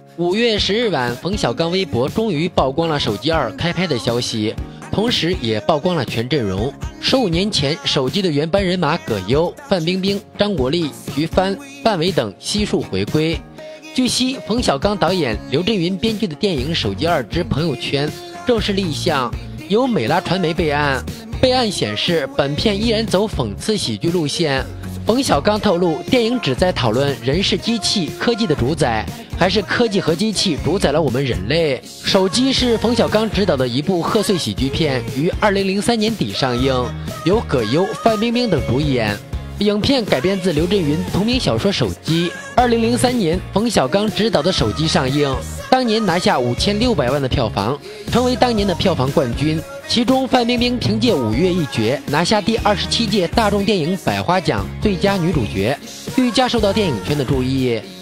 5月10日晚，冯小刚微博终于曝光了手机2开拍的消息，同时也曝光了全阵容。15年前，手机的原班人马葛优、范冰冰、张国立、徐帆、范伟等悉数回归。据悉，冯小刚导演、刘震云编剧的电影《手机2之朋友圈》正式立项，由美拉传媒备案。备案显示，本片依然走讽刺喜剧路线。冯小刚透露，电影旨在讨论人是机器、科技的主宰，还是科技和机器主宰了我们人类。手机是冯小刚执导的一部贺岁喜剧片，于2003年底上映，由葛优、范冰冰等主演。影片改编自刘震云同名小说《手机》。2003年，冯小刚执导的《手机》上映，当年拿下5600万的票房，成为当年的票房冠军。其中，范冰冰凭借《五月一绝》拿下第27届大众电影百花奖最佳女主角，愈加受到电影圈的注意。